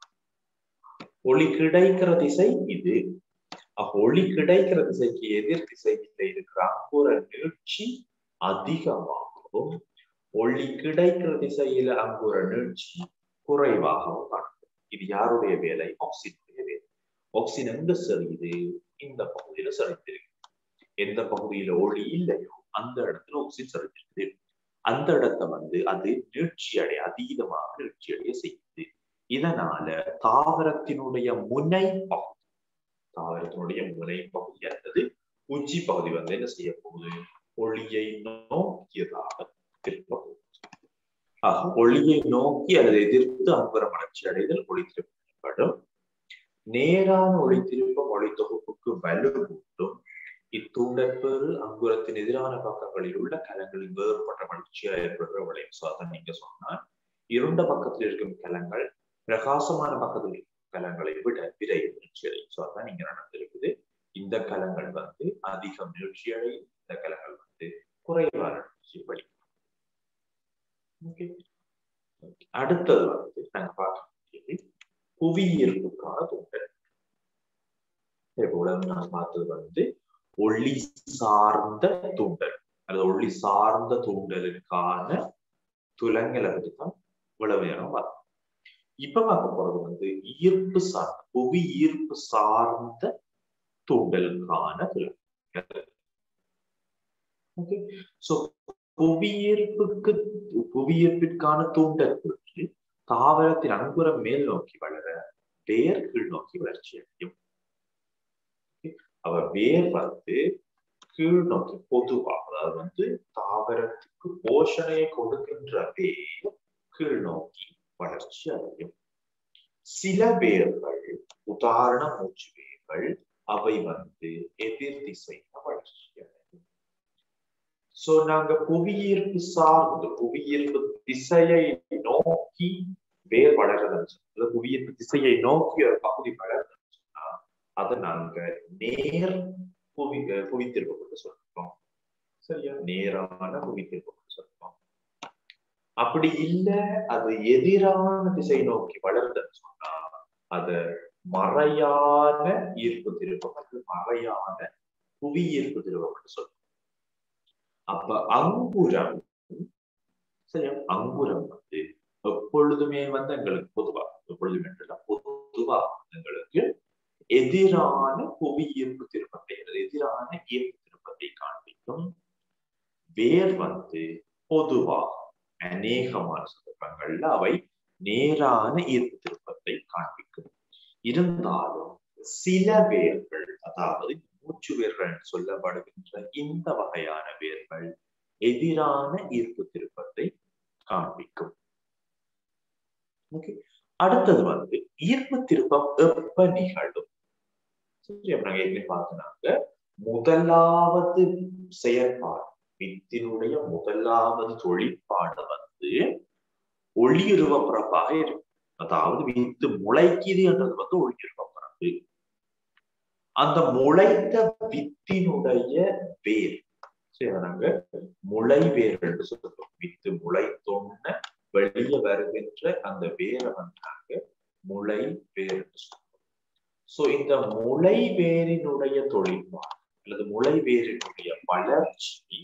ஒளி கிடைக்கிற திசை இது. அப்ப ஒளி கிடைக்கிற திசைக்கு எதிர் திசையில இருக்கிற அங்குர நீட்சி அதிகமாகவும் ஒளி கிடைக்கிற திசையில அங்குர நீட்சி குறைவாகவும் காணப்படும். இது யாருடைய வேலை? ஆக்சினுடைய வேலை. ஆக்சின் எங்க சரியுது? இந்த பகுதியில சரிந்திருக்கு. எந்த பகுதியில ஒளி இல்லையோ அந்த இடத்துல ஆக்சின் சரிஞ்சிருக்குது. அந்த இடத்தை வந்து அது நீட்சி அடைய அதீதமாக நீட்சி அடைய செய்யுது. இதனால தாவரத்தினுடைய முனை பகுதி தாவரத்தினுடைய முனை பகுதி அல்லது உச்சி பகுதி வந்து என்ன செய்ய போகுது? ஒளியை நோக்கியதாக திருப்ப போகுது. ஆக ஒளியை நோக்கி அல்லது எதிர்த்து அங்குர வளர்ச்சி அடைதல் ஒளி திருப்பம் ஏற்படும். நேரான ஒளி திருப்பம் ஒளி தொகுப்புக்கு வலுவூட்டும். இத்தூண்டப்பெரு அங்குரத்தின் எதிரான பக்கங்களில் உள்ள கலங்களின் வேறுபட்ட வளர்ச்சியாக ஏற்படுற விளையும். சோ அதை நீங்க சொன்னா இருண்ட பக்கத்தில் இருக்கும் கலங்கள் பிரகாசமான பக்கத்தில் இருக்கும் கலங்களை விட விரைவில் நீட்சி அடையும். சோ அதான் நீங்க நடந்திருக்குது. இந்த கலங்கள் வந்து அதிகம் நீட்சி அடையும், இந்த கலங்கள் வந்து குறைவான நீட்சி அடையும். அடுத்தது வந்து நாங்க பார்க்க புவியீர்ப்புக்கான தூண்டல். போல நான் பார்த்தது வந்து ஒளி சார்ந்த தூண்டல் அல்லது ஒளி சார்ந்த தூண்டலுக்கான துலங்களை பற்றி தான் இவ்வளவு நேரம் பார்த்தோம். இப்ப பார்க்க போறது வந்து ஈர்ப்பு சார்ந்த புவி ஈர்ப்பு சார்ந்த தூண்டலுக்கான துலங்கள். ஓகே, சோ புவியீர்ப்புக்கு புவியீர்ப்பிற்கான தூண்டல் குறித்து தாவரத்தின் அங்குரம் மேல் நோக்கி வளர வேர் கீழ் நோக்கி வளர்ச்சி அடையும். அவர் வேர் வந்து கீழ் நோக்கி பொதுவாக அதாவது வந்து தாவரத்துக்கு போஷணையை கொடுக்கின்ற வேர் கீழ் நோக்கி வளர்ச்சி அடையும். சில வேர்கள் உதாரண மூச்சு வேர்கள் அவை வந்து எதிர் திசையில வளர்ச்சி அடையும். சோ நாங்க புவியீர்ப்பு சார்ந்து புவியீர்ப்பு திசையை நோக்கி வேர் வளர்றதுன்னு சொன்னா புவியீர்ப்பு திசையை நோக்கி ஒரு பகுதி வளர்றதுன்னு சொன்னா அதை நாங்க நேர் புவி புவித்திருப்பு சொல்றோம். சரியா, நேரான புவித்திருப்பு சொல்றோம். அப்படி இல்ல அது எதிரான திசை நோக்கி வளர்றதுன்னு சொன்னா அது மறையான ஈர்ப்பு திருப்பம் அல்லது மறையான புவி ஈர்ப்பு திருப்பம் சொல்றோம். அப்ப அங்குரம் சரியா, அங்குரம் வந்து எப்பொழுதுமே வந்து எங்களுக்கு பொதுவா எப்பொழுதுமே பொதுவா எங்களுக்கு எதிரான புவி ஈர்ப்பு திருப்பத்தை எதிரான ஈர்ப்பு திருப்பத்தை காண்பிக்கும். வேர் வந்து பொதுவாக அநேகமான சந்தர்ப்பங்கள்ல அவை நேரான ஈர்ப்பு திருப்பத்தை காண்பிக்கும். இருந்தாலும் சில வேர்கள் அதாவது மூச்சு வேர்கள் சொல்லப்படுகின்ற இந்த வகையான வேர்கள் எதிரான ஈர்ப்பு திருப்பத்தை காண்பிக்கும். அடுத்தது வந்து ஈர்ப்பு திருப்பம் எப்ப நிகழும்? சரி, அப்ப நாங்க ஏற்கனவே பார்த்தோம்னாங்க முதலாவது செயற்பாடு வித்தினுடைய முதலாவது தொழிற்பாடு வந்து ஒளியுருவ பிறப்பாக இருக்கும். அதாவது வித்து முளைக்குது என்றது வந்து ஒளியுருவ பிறப்பு. அந்த முளைத்த வித்தினுடைய வேர் சரி நாங்க முளை வேர் என்று சொல்றோம். வித்து முளைத்தொன்ன வெளியே வருகின்ற அந்த வேரை வந்தாங்க முளை வேர் என்று சொல்றோம். சோ இந்த முளை வேரினுடைய தொழிற்பாடு அல்லது முளை வேரினுடைய வளர்ச்சி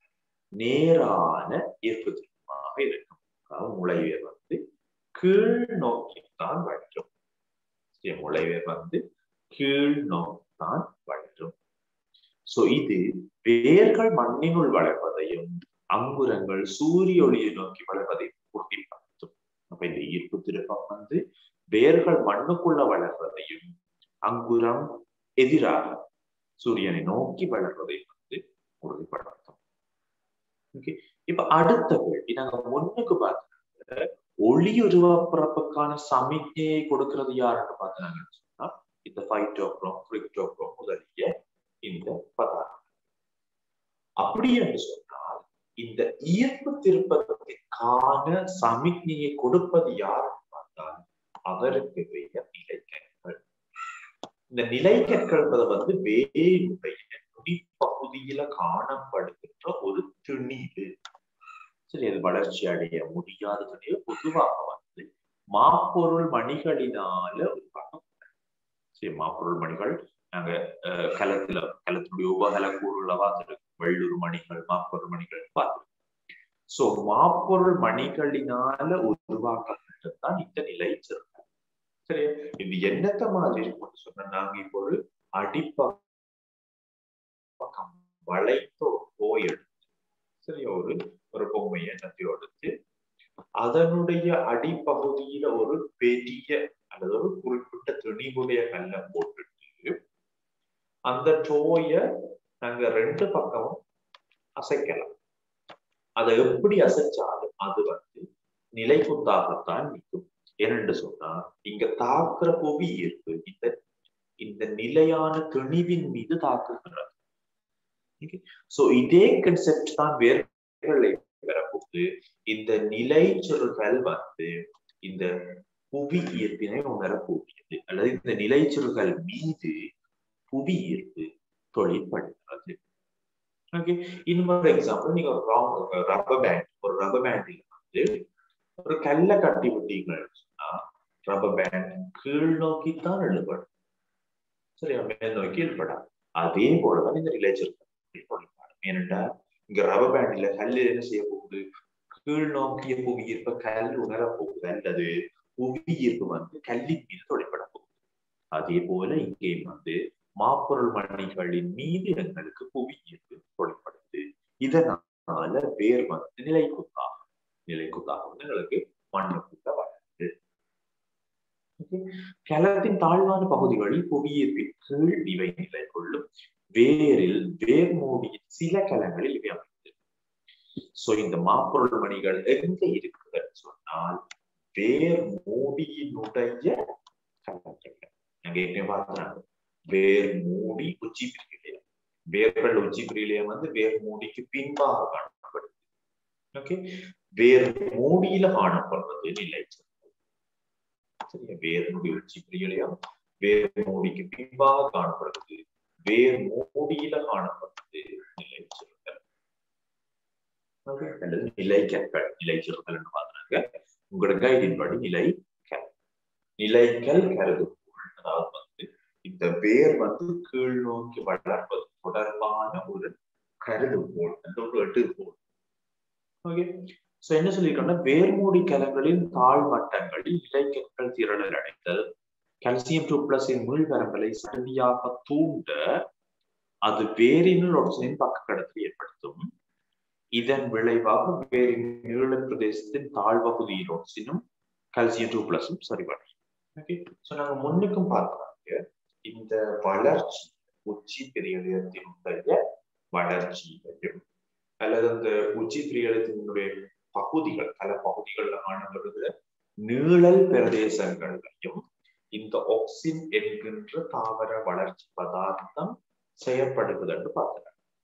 நேரான ஈர்ப்பு திருப்பமாக இருக்கும். அதாவது முளை வேர் வந்து கீழ் நோக்கித்தான் வளரும். முளை வேர் வந்து கீழ் நோக்கித்தான் வளரும். சோ இது வேர்கள் மண்ணினுள் வளர்வதையும் அங்குரங்கள் சூரிய ஒளியை நோக்கி வளர்வதையும் உறுதிப்படுத்தும். அப்ப இந்த ஈர்ப்பு திருப்பம் வந்து வேர்கள் மண்ணுக்குள்ள வளர்வதையும் அங்குரம் எதிராக சூரியனை நோக்கி வளர்வதை வந்து உறுதிப்படுத்தும். ஓகே, இப்ப அடுத்த கேள்வி நாங்க முன்னுக்கு பார்த்த ஒளியுருவ பிறப்புக்கான சமிக்ஞையை கொடுக்கிறது யாருன்னு பார்த்தாங்கன்னு சொன்னா இந்த பைட்டோக்ரோம் கிரிப்டோக்ரோம் முதலிய இந்த பதார்த்தம். அப்படி என்று சொன்னால் இந்த ஈர்ப்பு திருப்பத்திற்கான சமிக்ஞையை கொடுப்பது யாருன்னு பார்த்தால் அவருக்கு பெயர் நிலைக்கற்கள். இந்த நிலைக்கற்கள் வந்து வேருடைய நுனிப்பகுதியில காணப்படுகின்ற ஒரு திணிவு. சரி, அது வளர்ச்சி அடைய முடியாத திணிவு பொதுவாக வந்து மாப்பொருள் மணிகளினால உருவாக்கப்படும். சரி, மாப்பொருள் மணிகள் நாங்க அஹ் கலத்துல கலத்தினுடைய உபகல கூறுல பார்த்துருக்கோம். வெள்ளூர் மணிகள் மாப்பொருள் மணிகள் பார்த்துருக்கோம். சோ மாப்பொருள் மணிகளினால உருவாக்கப்பட்டதுதான் இந்த நிலை சிறப்பு. சரி, இது என்னத்த மாதிரி இருக்கும்னு சொன்னா நாங்க இப்போ ஒரு அடிப்பக்கம் வளைத்த ஒரு கோய் எடுத்து சரி ஒரு ஒரு பொம்மை எண்ணத்தையும் எடுத்து அதனுடைய அடிப்பகுதியில ஒரு பெரிய அல்லது ஒரு குறிப்பிட்ட துணிவுடைய கல்லை போட்டுட்டு அந்த டோய நாங்க ரெண்டு பக்கமும் அசைக்கலாம். அதை எப்படி அசைச்சாலும் அது வந்து நிலை குத்தாகத்தான் நிற்கும். ஏனென்று சொன்னா இங்க தாக்குற புவி ஈர்ப்பு இந்த இந்த நிலையான துணிவின் மீது தாக்குகிறது. சோ இதே கன்செப்ட் தான் வேர்களை பெறப்போது இந்த நிலை சுருள்கள் வந்து இந்த புவி ஈர்ப்பினை உணரக்கூடியது அல்லது இந்த நிலை சுருள்கள் மீது புவி ஈர்ப்பு தொழிற்படுகிறது. ஓகே, இன்னொரு எக்ஸாம்பிள் நீங்க ஒரு ரப்பர் பேண்ட் ஒரு ரப்பர் பேண்டில் வந்து ஒரு கல்லை கட்டி விட்டீங்கன்னு சொன்னா ரப்பர் பேண்ட் கீழ் நோக்கித்தான் எழுப்படும். சரியா, மேல் நோக்கி எழுப்படாது. அதே போலதான் இந்த நிலைச்சிருக்கும். ஏனென்றா இங்க ரப்பர் பேண்ட்ல கல்லு என்ன செய்ய போகுது, கீழ் நோக்கிய புவியீர்ப்ப கல் உணர போகுது, அல்லது புவியீர்ப்பு வந்து கல்லின் மீது தொழிற்பட போகுது. அதே போல இங்கேயும் வந்து மாப்பொருள் மணிகளின் மீது எங்களுக்கு புவியீர்ப்பு தொழிற்படுது. இதனால வேர் வந்து நிலை குத்தாக நிலை குத்தாக வந்து எங்களுக்கு மண்ணுக்குள்ள வளருது. களத்தின் தாழ்வான பகுதிகளில் புவியீர்ப்பின் கீழ் இவை நிலை கொள்ளும். வேரில் வேர் மூடியின் சில களங்களில் இவை அமைந்தது. சோ இந்த மாப்பொருள் மணிகள் எங்க இருக்குதுன்னு சொன்னால் வேர் மூடியினுடைய களங்கள். நாங்க ஏற்கனவே பார்த்தாங்க வேர் மூடி உச்சி பிரிவிலையம். வேர்கள் உச்சி பிரிவிலையம் வந்து வேர் மூடிக்கு பின்பாக காணப்படுது. ஓகே, வேர் மூடியில காணப்படுறது நிலைச்சல். சரியா, வேர் மூடி உச்சி பிரிவிலையம் வேர் மூடிக்கு பின்பாக காணப்படுறது, வேர் மூடியில காணப்படுறது நிலைச்சல்கள். அல்லது நிலைக்கற்கள். நிலைச்சல்கள் பார்த்தாங்க உங்களோட கைடின்படி நிலைக்கல். நிலைக்கல் கருதுகோள், அதாவது வந்து இந்த வேர் வந்து கீழ் நோக்கி வளர்ப்பது தொடர்பான ஒரு கருதுகோள், அந்த ஒரு எடுகோள். ஓகே, சோ என்ன சொல்லியிருக்கோம்னா வேர்மூடி கலங்களின் தாழ் மட்டங்களில் நிலைக்கற்கள் திரளல் அடைத்தல் கால்சியம் டூ பிளஸின் மீள்வரம்பலை சடதியாக தூண்ட அது வேரினுள் ஒட்சினின் பக்க கடத்தலை ஏற்படுத்தும். இதன் விளைவாக வேரின் நீள பிரதேசத்தின் தாழ்வகுதியில் ஒட்சினும் கால்சியம் டூ பிளஸும் சரிவடையும். ஓகே, சோ நாங்க முன்னுக்கும் பார்க்கிறாங்க இந்த வளர்ச்சி உச்சி பிரியத்தினுடைய வளர்ச்சியையும் அல்லது அந்த உச்சி பிரியத்தினுடைய பகுதிகள் பல பகுதிகள்ல காணப்படுகிற நீழல் பிரதேசங்களையும் இந்த ஆக்சின் என்கின்ற தாவர வளர்ச்சி பதார்த்தம் செய்யப்படுகிறது என்று பார்க்கிறாங்க.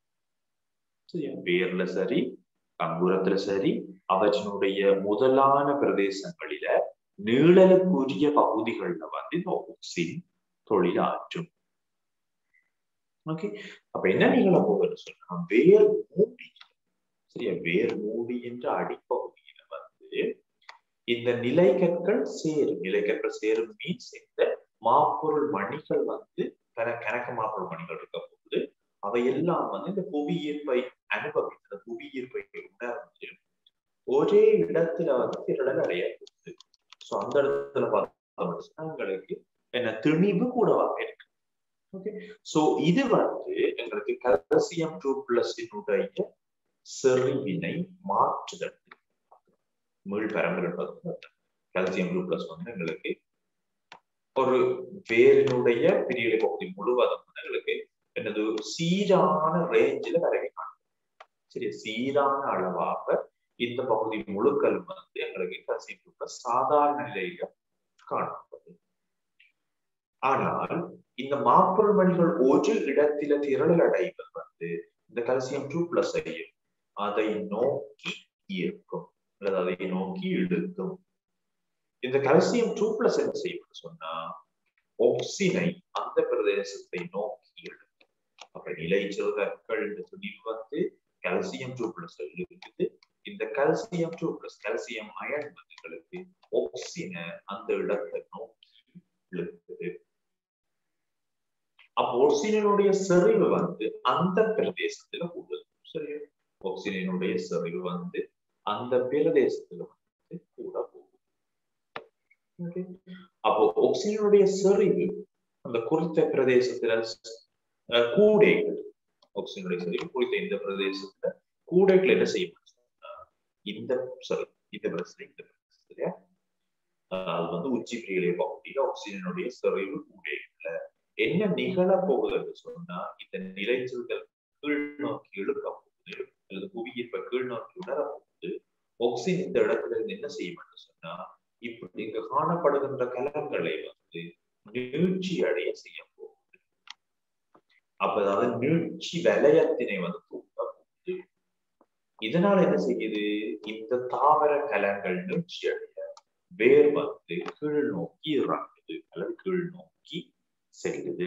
வேர்ல சரி அங்குரத்துல சரி அவற்றினுடைய முதலான பிரதேசங்களில நீழலுக்குரிய பகுதிகள்ல வந்து இந்த ஆக்சின் தொழிலாற்றும். ஓகே, அப்ப என்ன நிகழ போகுதுன்னு சொன்னா வேர் மூடி, சரியா, வேர் மூடி என்ற அடிப்பகுதியில வந்து இந்த நிலைக்கற்கள் சேரும். நிலைக்கற்கள் சேரும் மீன்ஸ் இந்த மாப்பொருள் மணிகள் வந்து கணக்க மாப்பொருள் மணிகள் இருக்க போகுது. அவையெல்லாம் வந்து இந்த புவியீர்ப்பை அனுபவிக்கிற புவியீர்ப்பை உணர்ந்து ஒரே இடத்துல வந்து திரளல் அடைய போகுது. சோ அந்த இடத்துல பார்த்தோம்னா உங்களுக்கு என்ன திணிவு கூடவாக இருக்கு. ஓகே, சோ இது வந்து எங்களுக்கு கால்சியம் டூ பிளஸினுடைய செறிவினை மாற்றுதல். மீள் பரம்பரை கால்சியம் டூ பிளஸ் வந்து எங்களுக்கு ஒரு வேரினுடைய பிரிவிலை பகுதி முழுவதும் எங்களுக்கு என்னது சீரான ரேஞ்சில வரைவை காணும். சரி, சீரான அளவாக இந்த பகுதி முழுக்கள் வந்து எங்களுக்கு கால்சியம் டூ பிளஸ் சாதாரண நிலையில காணப்படும். ஆனால் இந்த மாப்பொருள் மணிகள் ஒரு இடத்தில திரளல் அடைவது வந்து இந்த கால்சியம் டூ பிளஸ் ஐயும் அதை நோக்கி ஈர்க்கும் அல்லது அதை நோக்கி இழுக்கும். இந்த கால்சியம் டூ பிளஸ் என்ன செய்யும் சொன்னா ஆக்சினை அந்த பிரதேசத்தை நோக்கி இழுக்கும். அப்ப நிலைச்சல்கள் வந்து கால்சியம் டூ பிளஸ் இருக்குது. இந்த calcium two plus calcium ion வந்து ஆக்சினை அந்த இடத்தை நோக்கி இழுக்குது. அப்போ ஆக்சிஜனுடைய செறிவு வந்து அந்த பிரதேசத்துல கூடுது. சரியா, ஆக்சிஜனுடைய செறிவு வந்து அந்த பிரதேசத்துல வந்து கூட போகுது. அப்போ ஆக்சிஜனுடைய செறிவு அந்த குறித்த பிரதேசத்துல கூடைகள் ஆக்சிஜனுடைய செறிவு குறித்த இந்த பிரதேசத்துல கூடைகள் என்ன செய்யும் இந்த சாரி இந்த பிரதேசத்துல இந்த பிரதேசத்துல அது வந்து உச்சி பிரிவிலை பகுதியில ஆக்சிஜனுடைய செறிவு கூடைகள்ல என்ன நிகழ போகுதுன்னு சொன்னா இந்த நிலைச்சல்கள் கீழ் நோக்கி இழுக்க போகுது அல்லது புவியீர்ப்பை கீழ் நோக்கி உணர போகுது. ஆக்சிஜன் இந்த இடத்துல இருந்து என்ன செய்யும் சொன்னா இப்படி இங்க காணப்படுகின்ற கலங்களை வந்து நீட்சி அடைய செய்ய போகுது. அப்ப அதாவது நீட்சி வலயத்தினை வந்து தூக்க போகுது. இதனால என்ன செய்யுது, இந்த தாவர கலங்கள் நீட்சி அடைய வேர் வந்து கீழ் நோக்கி இறங்குது அல்லது கீழ் நோக்கி செல்லுது.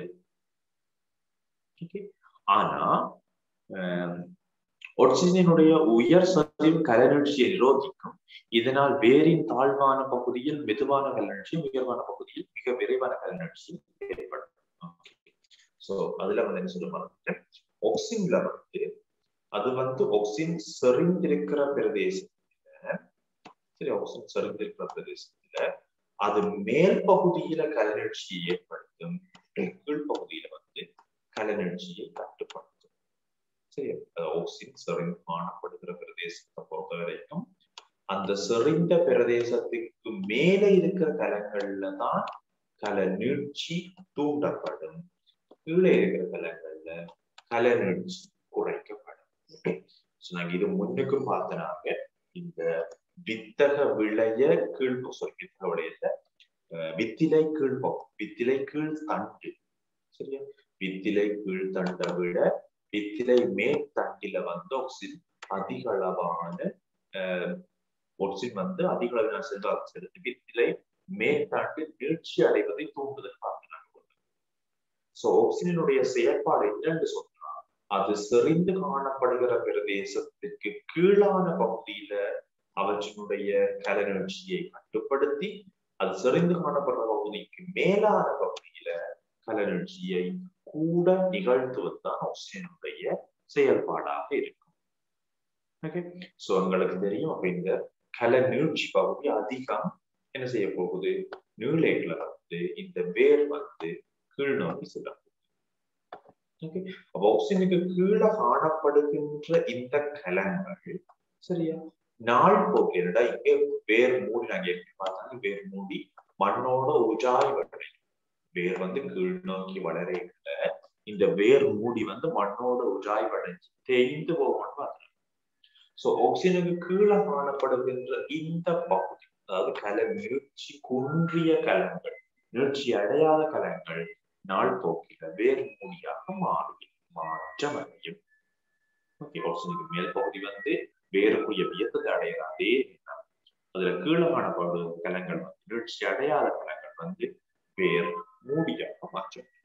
ஆனா ஆக்சிஜனுடைய உயர் சரிவு கலநீட்சியை நிரோதிக்கும் இதனால் வேரின் தாழ்வான பகுதியில் மெதுவான கலநீட்சி, உயர்வான பகுதியில் மிக விரைவான கலநீட்சி ஏற்படும். சோ அதுல வந்து என்ன சொல்ல மறந்துட்டேன், ஆக்சின்ல வந்து அது வந்து ஆக்சின் செறிந்திருக்கிற பிரதேசத்துல, சரி, ஆக்சின் செறிந்திருக்கிற பிரதேசத்துல அது மேல் பகுதியில கலநீட்சியை ஏற்படுத்தும், கீழ்பகுதியில வந்து கலநீட்சியை கட்டுப்படுத்தும். சரி, ஆக்சின் செறிந்து காணப்படுகிற பிரதேசத்தை பொறுத்த வரைக்கும் அந்த செறிந்த பிரதேசத்துக்கு மேலே இருக்கிற கலங்கள்ல தான் கலநீட்சி தூண்டப்படும், கீழே இருக்கிற கலங்கள்ல கலநீட்சி குறைக்கப்படும். நாங்க இது முன்னுக்கும் பார்த்தனாங்க இந்த வித்தக விளைய கீழ் வித்தக விளையல வித்திலை கீழ்பக்கம், வித்திலை கீழ் தண்டு, சரியா, வித்திலை கீழ் தண்டை விட வித்திலை மேல் தண்டில வந்து ஆக்சின் அதிக அளவான ஆக்சின் வந்து அதிக அளவிலான செல்வாக்கு செலுத்தி வித்திலை மேற்தாண்டு நீட்சி அடைவதை தூண்டுதல் பார்க்கிறாங்க. சோ ஆக்சினுடைய செயற்பாடு என்னன்னு சொன்னா, அது செறிந்து காணப்படுகிற பிரதேசத்திற்கு கீழான பகுதியில அவற்றினுடைய கலநீட்சியை கட்டுப்படுத்தி, அது செறிந்து காணப்படுற பகுதிக்கு மேலான பகுதியில கலநீட்சியை கூட நிகழ்த்துவதுதான் ஆக்சினுடைய செயல்பாடாக இருக்கும். ஓகே, சோ உங்களுக்கு தெரியும், அப்ப இந்த கலநீட்சி பகுதி அதிகம் என்ன செய்ய போகுது, நியூலேட்ல வந்து இந்த வேர் வந்து கீழ் நோக்கி செல்லும். ஓகே, அப்ப ஆக்சினுக்கு கீழே காணப்படுகின்ற இந்த கலங்கள், சரியா, நாள் போக்கு என்னடா இங்கே வேர் மூடி, நாங்க எப்படி பார்த்தாலும் வேர் மூடி மண்ணோட உஜாய் வளரையும், வேர் வந்து கீழ் நோக்கி வளரையில இந்த வேர் மூடி வந்து மண்ணோட உஜாய் வளைஞ்சு தேய்ந்து போகணும்னு பார்த்தாங்க. சோ ஆக்சினுக்கு கீழே காணப்படுகின்ற இந்த பகுதி, அதாவது கல நீட்சி குன்றிய கலங்கள், நீட்சி அடையாத கலங்கள் நாள் போக்கில வேர் மூடியாக மாறி மாற்றம் அடையும். ஓகே, ஆக்சினுக்கு மேல் பகுதி வந்து வேறுக்குரிய வியத்தத்தை அடையாதே, அதுல கீழே காணப்படும் கலங்கள் வந்து நீட்சி அடையாத கலங்கள் வந்து வேர் மூடியாக மாற்றும்.